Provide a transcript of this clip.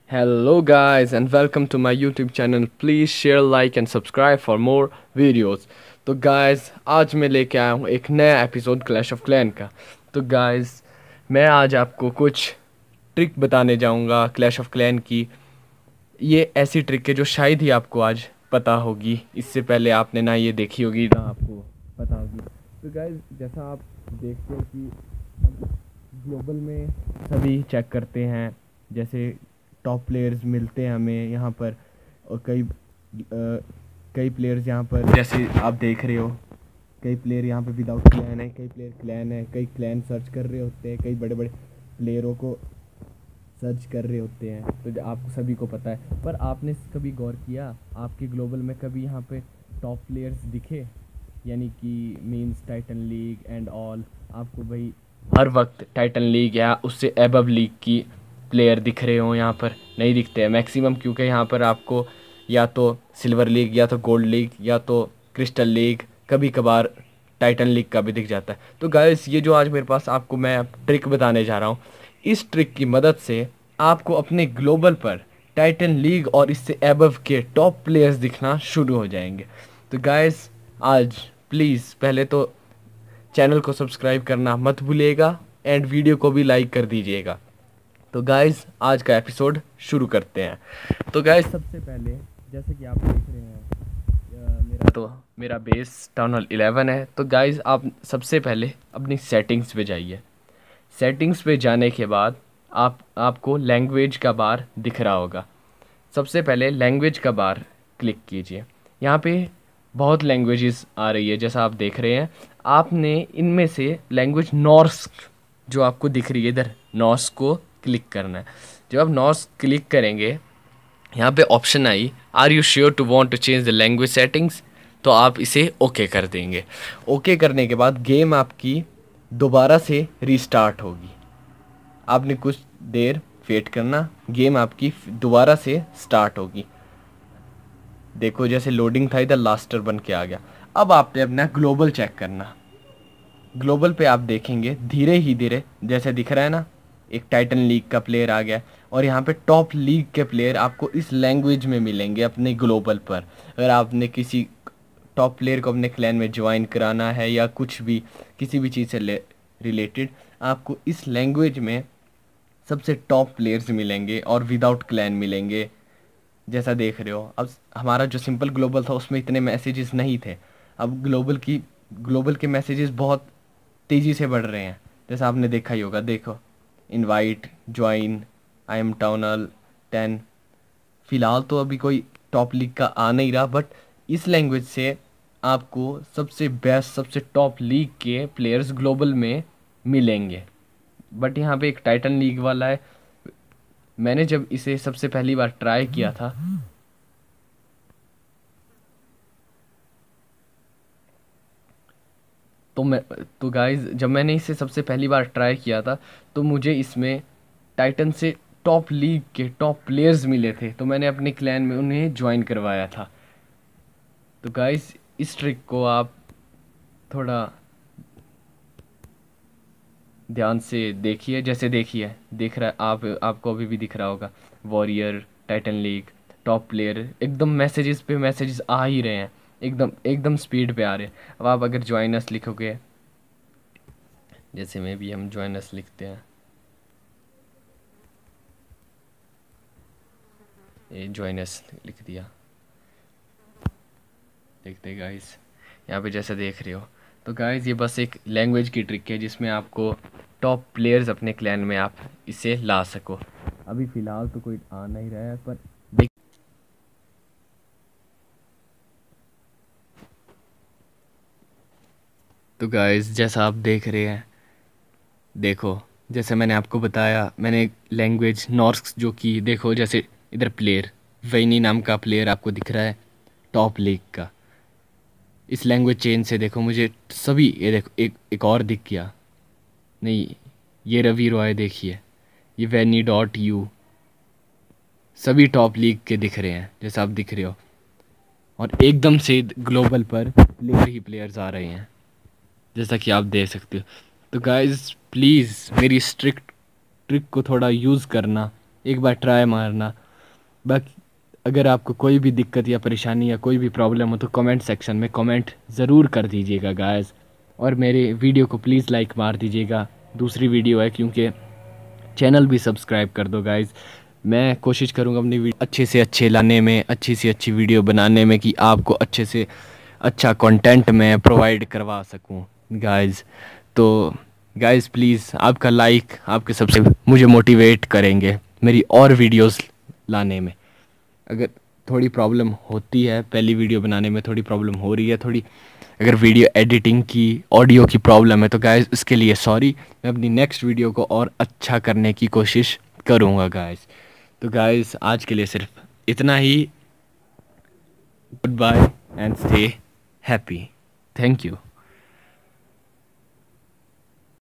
Hello guys and welcome to my YouTube channel. Please share, like and subscribe for more videos. तो guys आज मैं लेके आया हूँ एक नया एपिसोड क्लैश ऑफ क्लैन का। तो guys मैं आज आपको कुछ ट्रिक बताने जाऊँगा क्लैश ऑफ क्लैन की। ये ऐसी ट्रिक है जो शायद ही आपको आज पता होगी। इससे पहले आपने ना ये देखी होगी ना आपको पता होगी। तो गाइस जैसा आप देखते हो कि ग्लोबल में सभी चेक करते हैं, जैसे टॉप प्लेयर्स मिलते हैं हमें यहाँ पर, और कई प्लेयर्स यहाँ पर जैसे आप देख रहे हो, कई प्लेयर यहाँ पे विदाउट क्लैन है, कई प्लेयर क्लैन है, कई क्लैन सर्च कर रहे होते हैं, कई बड़े बड़े प्लेयरों को सर्च कर रहे होते हैं। तो आपको सभी को पता है, पर आपने कभी गौर किया आपके ग्लोबल में कभी यहाँ पे टॉप प्लेयर्स दिखे? यानी कि means Titan league and all, आपको भाई हर वक्त टाइटन लीग या उससे एबव लीग की प्लेयर दिख रहे हो? यहाँ पर नहीं दिखते हैं मैक्सिमम, क्योंकि यहाँ पर आपको या तो सिल्वर लीग या तो गोल्ड लीग या तो क्रिस्टल लीग, कभी कभार टाइटन लीग का भी दिख जाता है। तो गाइस ये जो आज मेरे पास आपको मैं ट्रिक बताने जा रहा हूँ, इस ट्रिक की मदद से आपको अपने ग्लोबल पर टाइटन लीग और इससे एबव के टॉप प्लेयर्स दिखना शुरू हो जाएंगे। तो गाइस आज प्लीज़ पहले तो चैनल को सब्सक्राइब करना मत भूलिएगा एंड वीडियो को भी लाइक कर दीजिएगा। तो गाइस आज का एपिसोड शुरू करते हैं। तो गाइस सबसे पहले जैसे कि आप देख रहे हैं मेरा बेस टाउन हॉल 11 है। तो गाइस आप सबसे पहले अपनी सेटिंग्स पे जाइए। सेटिंग्स पे जाने के बाद आपको लैंग्वेज का बार दिख रहा होगा। सबसे पहले लैंग्वेज का बार क्लिक कीजिए। यहाँ पे बहुत लैंग्वेजेस आ रही है जैसा आप देख रहे हैं। आपने इनमें से लैंग्वेज नॉर्स जो आपको दिख रही है इधर, नॉर्स को क्लिक करना है। जब आप नॉर्स क्लिक करेंगे, यहाँ पे option I are you sure to want to change the language settings, तो आप इसे ओके कर देंगे। ओके करने के बाद गेम आपकी दोबारा से रीस्टार्ट होगी। आपने कुछ देर वेट करना, गेम आपकी दोबारा से स्टार्ट होगी। देखो जैसे लोडिंग था इधर लास्टर बन के आ गया। अब आपने अपना ग्लोबल चेक करना। ग्लोबल पे आप देखेंगे धीरे ही धीरे जैसे दिख रहा है ना, एक टाइटन लीग का प्लेयर आ गया और यहाँ पे टॉप लीग के प्लेयर आपको इस लैंग्वेज में मिलेंगे अपने ग्लोबल पर। अगर आपने किसी टॉप प्लेयर को अपने क्लैन में ज्वाइन कराना है या कुछ भी किसी भी चीज़ से रिलेटेड, आपको इस लैंग्वेज में सबसे टॉप प्लेयर्स मिलेंगे और विदाउट क्लैन मिलेंगे। जैसा देख रहे हो, अब हमारा जो सिंपल ग्लोबल था उसमें इतने मैसेजेस नहीं थे। अब ग्लोबल के मैसेजेस बहुत तेज़ी से बढ़ रहे हैं, जैसा आपने देखा ही होगा। देखो इनवाइट, ज्वाइन, आई एम टाउनल 10। फ़िलहाल तो अभी कोई टॉप लीग का आ नहीं रहा, बट इस लैंग्वेज से आपको सबसे बेस्ट सबसे टॉप लीग के प्लेयर्स ग्लोबल में मिलेंगे। बट यहाँ पे एक टाइटन लीग वाला है। मैंने जब इसे सबसे पहली बार ट्राई किया था तो गाइस जब मैंने इसे सबसे पहली बार ट्राई किया था तो मुझे इसमें टाइटन से टॉप लीग के टॉप प्लेयर्स मिले थे, तो मैंने अपने क्लैन में उन्हें ज्वाइन करवाया था। तो गाइस इस ट्रिक को आप थोड़ा ध्यान से देखिए। जैसे देखिए देख रहा है आपको अभी भी दिख रहा होगा warrior, Titan league, top player, एकदम मैसेजेस पे मैसेजेस आ ही रहे हैं, एकदम एकदम स्पीड पे आ रहे हैं। अब आप अगर ज्वाइनस लिखोगे, जैसे में भी हम ज्वाइनस लिखते हैं, ये ज्वाइनस लिख दिया, देखते गाइस यहाँ पे जैसे देख रहे हो। तो गाइस ये बस एक लैंग्वेज की ट्रिक है जिसमें आपको टॉप प्लेयर्स अपने क्लैन में आप इसे ला सको। अभी फ़िलहाल तो कोई आ नहीं रहा है, पर देख। तो गाइस जैसा आप देख रहे हैं, देखो जैसे मैंने आपको बताया, मैंने लैंग्वेज नॉर्स जो कि देखो जैसे इधर प्लेयर वैनी नाम का प्लेयर आपको दिख रहा है टॉप लीग का। इस लैंग्वेज चेंज से देखो मुझे सभी, ये देखो एक और दिख गया, नहीं ये रवि रॉय देखिए, ये वैनी डॉट यू, सभी टॉप लीग के दिख रहे हैं जैसा आप दिख रहे हो। और एकदम से ग्लोबल पर प्लेयर ही प्लेयर्स आ रहे हैं जैसा कि आप देख सकते हो। तो गाइस प्लीज़ मेरी स्ट्रिक्ट ट्रिक को थोड़ा यूज़ करना एक बार ट्राई मारना। बाकी अगर आपको कोई भी दिक्कत या परेशानी या कोई भी प्रॉब्लम हो तो कमेंट सेक्शन में कमेंट ज़रूर कर दीजिएगा गाइस। और मेरे वीडियो को प्लीज़ लाइक मार दीजिएगा। दूसरी वीडियो है क्योंकि चैनल भी सब्सक्राइब कर दो गाइस। मैं कोशिश करूँगा अपनी वीडियो अच्छे से अच्छे लाने में, अच्छी से अच्छी वीडियो बनाने में, कि आपको अच्छे से अच्छा कंटेंट मैं प्रोवाइड करवा सकूं गाइस। तो गाइस प्लीज़ आपका लाइक, आपके सबसे मुझे मोटिवेट करेंगे मेरी और वीडियोस लाने में। अगर थोड़ी प्रॉब्लम होती है, पहली वीडियो बनाने में थोड़ी प्रॉब्लम हो रही है, थोड़ी अगर वीडियो एडिटिंग की, ऑडियो की प्रॉब्लम है तो गाइस उसके लिए सॉरी। मैं अपनी नेक्स्ट वीडियो को और अच्छा करने की कोशिश करूँगा गाइस। तो गाइस आज के लिए सिर्फ इतना ही। Good bye and stay happy. Thank you.